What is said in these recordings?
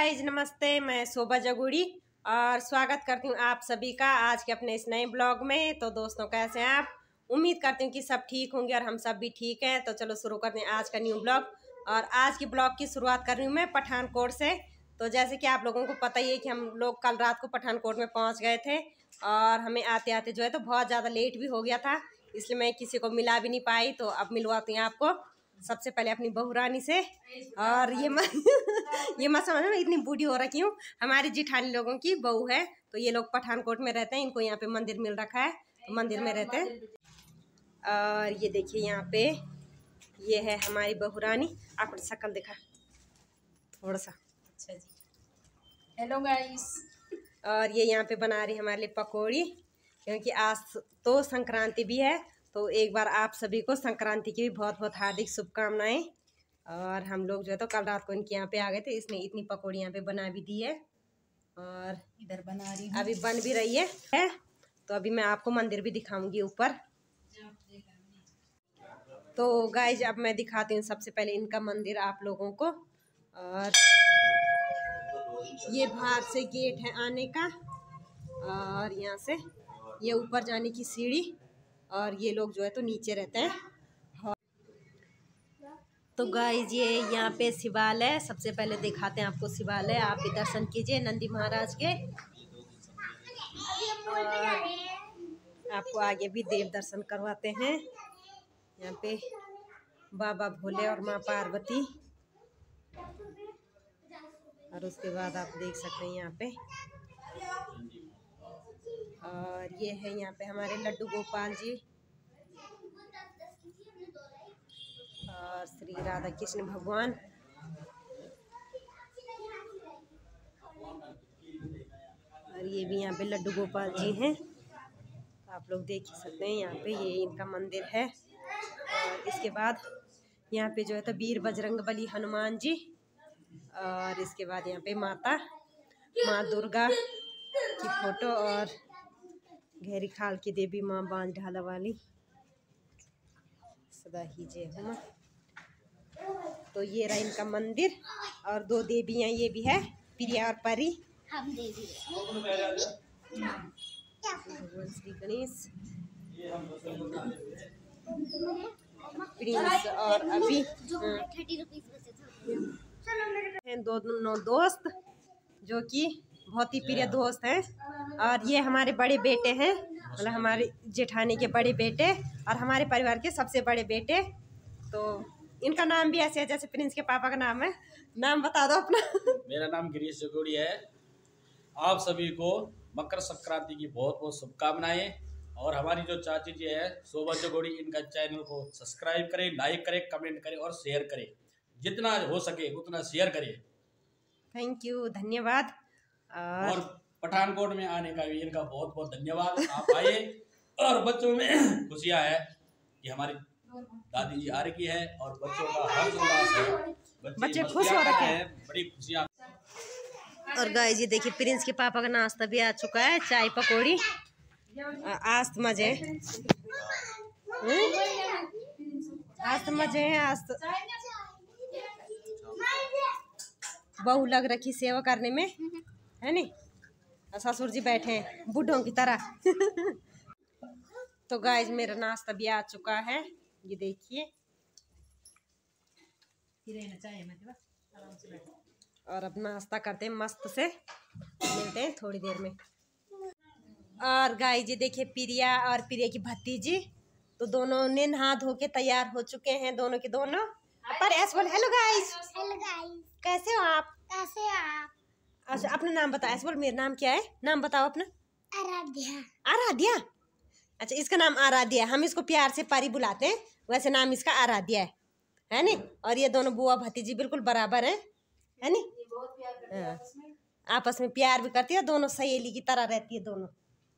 Guys नमस्ते, मैं शोभा जगुड़ी और स्वागत करती हूँ आप सभी का आज के अपने इस नए ब्लॉग में। तो दोस्तों कैसे हैं आप? उम्मीद करती हूँ कि सब ठीक होंगे और हम सब भी ठीक हैं। तो चलो शुरू करते हैं आज का न्यू ब्लॉग। और आज की ब्लॉग की शुरुआत कर रही हूँ मैं पठानकोट से। तो जैसे कि आप लोगों को पता ही है कि हम लोग कल रात को पठानकोट में पहुँच गए थे और हमें आते आते जो है तो बहुत ज़्यादा लेट भी हो गया था, इसलिए मैं किसी को मिला भी नहीं पाई। तो अब मिलवाती हूँ आपको सबसे पहले अपनी बहू रानी से। और ये मत समझ में इतनी बूढ़ी हो रखी हूँ, हमारी जिठानी लोगों की बहू है। तो ये लोग पठानकोट में रहते हैं, इनको यहाँ पे मंदिर मिल रखा है तो मंदिर में रहते हैं। और ये देखिए यहाँ पे ये है हमारी बहू रानी। आप शक्ल दिखा थोड़ा सा। अच्छा जी, हेलो गाइस। और ये यहाँ पे बना रही हमारे लिए पकौड़ी, क्योंकि आज तो संक्रांति भी है। तो एक बार आप सभी को संक्रांति की भी बहुत बहुत हार्दिक शुभकामनाएं। और हम लोग जो है तो कल रात को इनके यहाँ पे आ गए थे, इसने इतनी पकौड़ी यहाँ पे बना भी दी है और इधर बना रही अभी बन भी रही है। तो अभी मैं आपको मंदिर भी दिखाऊंगी ऊपर। तो गाइज अब मैं दिखाती हूँ सबसे पहले इनका मंदिर आप लोगों को। और ये बाहर से गेट है आने का और यहाँ से ये ऊपर जाने की सीढ़ी। और ये लोग जो है तो नीचे रहते हैं। तो गाइज ये यहाँ पे शिवालय, सबसे पहले दिखाते हैं आपको शिवालय। आप भी दर्शन कीजिए नंदी महाराज के। आपको आगे भी देव दर्शन करवाते हैं। यहाँ पे बाबा भोले और माँ पार्वती। और उसके बाद आप देख सकते हैं यहाँ पे। और ये है यहाँ पे हमारे लड्डू गोपाल जी और श्री राधा कृष्ण भगवान। और ये भी यहाँ पे लड्डू गोपाल जी हैं, आप लोग देख ही सकते हैं। यहाँ पे ये इनका मंदिर है। और इसके बाद यहाँ पे जो है तो वीर बजरंगबली हनुमान जी। और इसके बाद यहाँ पे माँ दुर्गा की फोटो और घेरी खाल की देवी माँ बांझ ढाला वाली सदा ही जय हो माँ। तो ये रहा इनका मंदिर। और दो देवियाँ ये भी है, प्रिया और परी। हम देवी भगवान श्री गणेश प्रिंस। और अभी हैं दोनों दोस्त जो कि बहुत ही प्रिय दोस्त हैं। और ये हमारे बड़े बेटे हैं, मतलब हमारे जेठानी के बड़े बेटे और हमारे परिवार के सबसे बड़े बेटे। तो इनका नाम भी ऐसे है जैसे प्रिंस के पापा का नाम है। नाम बता दो अपना। मेरा नाम गिरीश जगोड़ी है। आप सभी को मकर संक्रांति की बहुत बहुत शुभकामनाएं। और हमारी जो चाची जी है शोभा जगोड़ी, इनका चैनल को सब्सक्राइब करें, लाइक करें, कमेंट करें और शेयर करें। जितना हो सके उतना शेयर करें। थैंक यू, धन्यवाद। और पठानकोट में आने का भी इनका बहुत बहुत धन्यवाद। आप आए और बच्चों में खुशियाँ है कि हमारी दादी जी आ रही है और बच्चों का हर्ष उल्लास है, बच्चे खुश हो रखे हैं, बड़ी खुशियाँ। और गाइस ये देखिए प्रिंस के पापा का नाश्ता भी आ चुका है, चाय पकौड़ी। आज तो मजे आज तो मजे हैं। आज तो बहू लग रखी सेवा करने में है नी, ससुर जी बैठे हैं बूढ़ों की तरह। तो गाइस मेरा नाश्ता भी आ चुका है, ये देखिए। और अब नाश्ता करते हैं मस्त से, मिलते हैं थोड़ी देर में। और गाइस ये देखिए प्रिया और प्रिया की भतीजी, तो दोनों ने नहा धो के तैयार हो चुके हैं, दोनों के दोनों। पर ऐसे बोल हेलो गाइस। हेलो गाइस, कैसे हो आप? कैसे हो आप? अच्छा अपना नाम बताओ। ऐसे बोल मेरा नाम क्या है, नाम बताओ अपना। आराध्या। आराध्या, अच्छा इसका नाम आराध्या है। हम इसको प्यार से परी बुलाते हैं, वैसे नाम इसका आराध्या है नी। और ये दोनों बुआ भतीजी बिल्कुल बराबर है नी। हाँ, आपस में प्यार भी करती है, दोनों सहेली की तरह रहती है दोनों।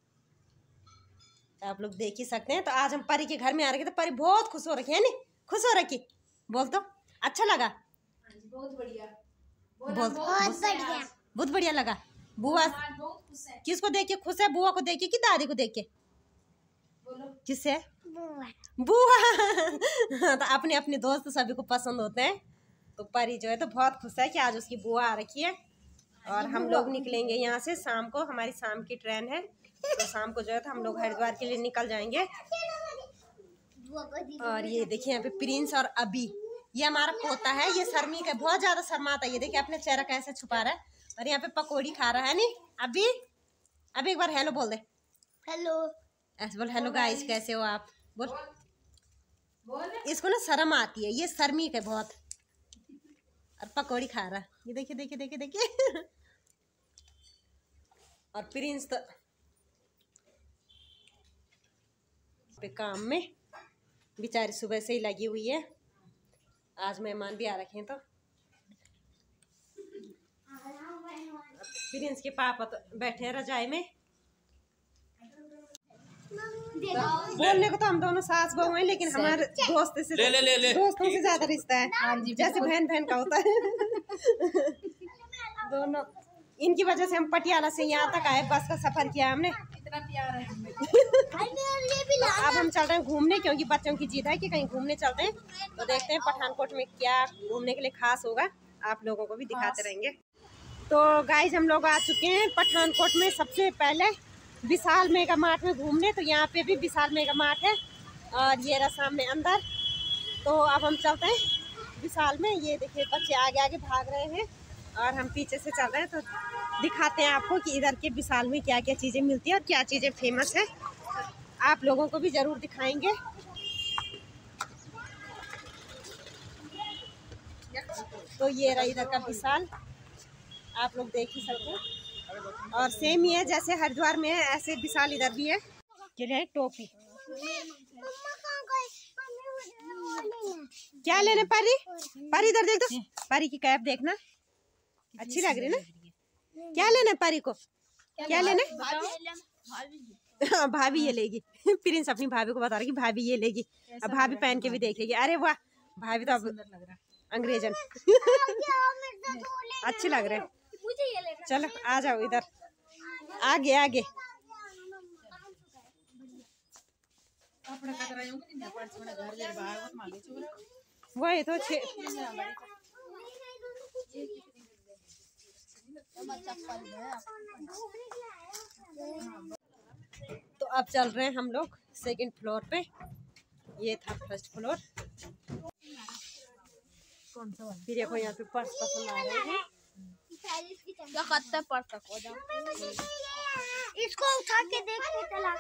आप लोग देख ही सकते हैं। तो आज हम परी के घर में आ रखे, तो परी बहुत खुश हो रखी है नी। खुश हो रखी, बोल तो अच्छा लगा। बहुत बढ़िया, बहुत बढ़िया, बहुत बढ़िया लगा। बुआ किसको देख के खुश है? बुआ को देख के कि दादी को देख के? किससे? बुआ। बुआ। तो अपने अपने दोस्त सभी को पसंद होते हैं। तो परी जो है तो बहुत खुश है कि आज उसकी बुआ आ रखी है। और हम लोग निकलेंगे यहाँ से शाम को, हमारी शाम की ट्रेन है, तो शाम को जो है तो हम लोग हरिद्वार के लिए निकल जाएंगे। और ये देखिए यहाँ पे प्रिंस और अभी, ये हमारा पोता है, ये शर्मी का बहुत ज्यादा शर्माता है। ये देखिए अपने चेहरा कैसे छुपा रहा है, और यहाँ पे पकौड़ी खा रहा है। नहीं अभी एक बार हेलो बोल दे। हेलो। ऐसे बोल, हेलो गाइस कैसे हो आप, बोल। इसको ना शर्म आती है, ये शर्मी के बहुत, और पकौड़ी खा रहा है। ये देखिए देखिए देखिए देखिए। और प्रिंस तो पे काम में बेचारी सुबह से ही लगी हुई है। आज मेहमान भी आ रखे हैं, तो प्रिंस के पापा तो बैठे हैं रजाई में। तो बोलने को तो हम दोनों सास बहू हैं, लेकिन हमारे दोस्तों से ज्यादा रिश्ता है, जैसे बहन बहन का होता है। दोनों इनकी वजह से हम पटियाला से यहाँ तक आए, बस का सफर किया हमने। इतना प्यार है हमें। तो अब हम चल रहे हैं घूमने, क्योंकि बच्चों की जिद है कि कहीं घूमने चलते हैं। तो देखते हैं पठानकोट में क्या घूमने के लिए खास होगा, आप लोगों को भी दिखाते रहेंगे। तो गाइस हम लोग आ चुके हैं पठानकोट में। सबसे पहले विशाल मेगा मार्ट में घूमने, तो यहाँ पे भी विशाल मेगा मार्ट है, और ये रहा सामने अंदर। तो अब हम चलते हैं विशाल में। ये देखिए बच्चे आगे आगे भाग रहे हैं और हम पीछे से चल रहे हैं, तो दिखाते हैं आपको कि इधर के विशाल में क्या क्या चीज़ें मिलती है और क्या चीज़ें फेमस है। आप लोगों को भी ज़रूर दिखाएंगे। तो ये रहा इधर का विशाल, आप लोग देख ही सकते हैं। और सेम ही है जैसे हरिद्वार में है, ऐसे विशाल इधर भी है। ये है टोपी। क्या लेने परी? परी इधर देख दो, परी की कैप देखना, अच्छी लग रही ना। क्या लेना परी को? क्या लेना? हाँ भाभी ये लेगी। प्रिंस अपनी भाभी को बता रही कि भाभी ये लेगी। अब भाभी पहन के भी देखेगी। अरे वाह, भाभी तो अब अंग्रेजन। अच्छे लग रहे हैं। चलो आ जाओ इधर, आगे आगे। वही तो तो अब चल रहे हैं हम लोग सेकंड फ्लोर पे। ये था फर्स्ट फ्लोर। फिर देखो यहाँ पे पर्स पसंद आ रहे हैं। क्या करता है पर्स को? इसको उठा के देख के चला।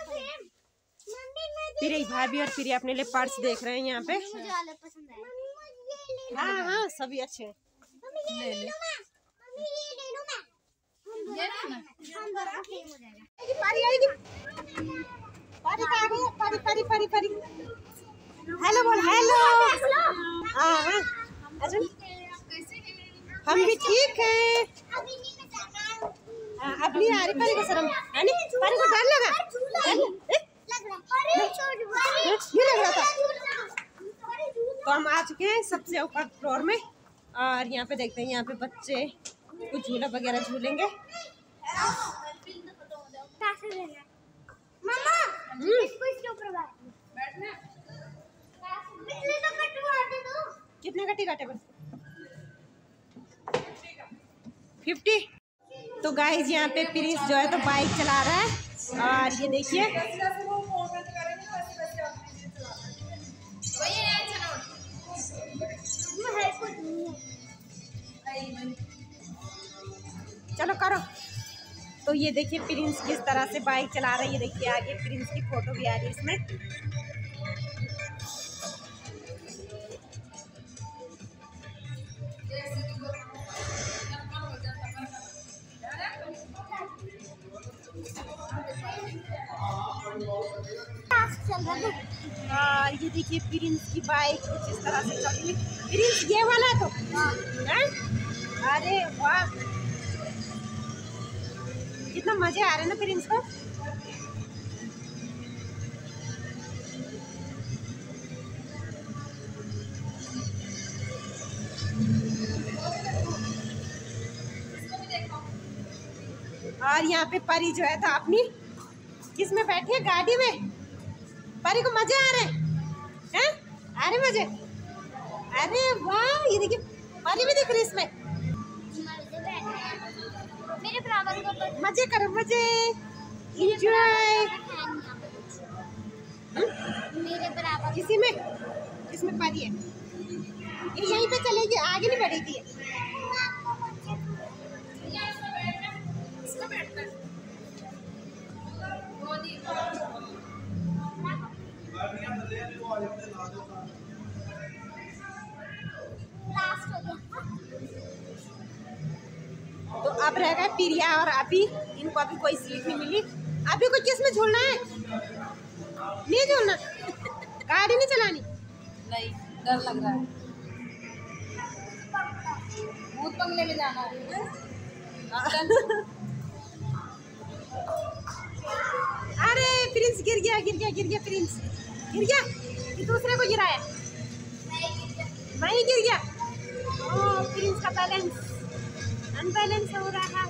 फिर भाभी और फिर अपने लिए पर्स देख रहे हैं यहाँ पे। मुझे वाला पसंद है। हाँ हाँ सभी अच्छे हैं। ले ले। परी आएगी। परी कहाँ गई? परी परी परी परी। हेलो बोल, हेलो। हाँ हाँ हम भी ठीक हैं। अब नहीं आ रही परी को शर्म, है नहीं? परी को डर लगा? नहीं लग रहा था। तो हम आ चुके हैं सबसे ऊपर फ्लोर में, और यहाँ पे देखते हैं यहाँ पे बच्चे कुछ झूला वगैरह झूलेंगे। मामा इसको इसके ऊपर बैठना। कितने का टिकट है? बस 50। तो गाइस यहाँ पे प्रिंस जो है तो बाइक चला रहा है, और ये देखिए चलो करो। तो ये देखिए प्रिंस किस तरह से बाइक चला रहा है। ये देखिए आगे प्रिंस की फोटो भी आ रही है इसमें। और ये देखिए प्रिंस की बाइक कुछ इस तरह से चल रही है। प्रिंस ये वाला तो है? अरे वाह, कितना मजे आ रहे हैं ना प्रिंस को। और यहाँ पे परी जो है तो अपनी किस में बैठी है? गाड़ी में। परी को मजे आ रहे हैं? आ रहे मजे? अरे वाह, ये देखिए परी भी दिख रही है इसमें। मेरे बराबर को मजे करो, मजे एंजॉय। मेरे बराबर इसमें परी है, ये यहीं पे चलेगी, आगे नहीं बढ़ेगी। लास्ट हो गया। तो अब रह गए प्रिया और अभी, इनको अभी कोई सीट नहीं मिली। अभी को किस में झूलना है? नहीं झूलना, गाड़ी नहीं चलानी। नहीं, डर लग रहा है। भूत बंगले में जाना है। अरे प्रिंस गिर गया प्रिंस गिर गया। ये दूसरे को गिराया, वहीं गिर गया। ओ, प्रिंस का बैलेंस अनबैलेंस हो रहा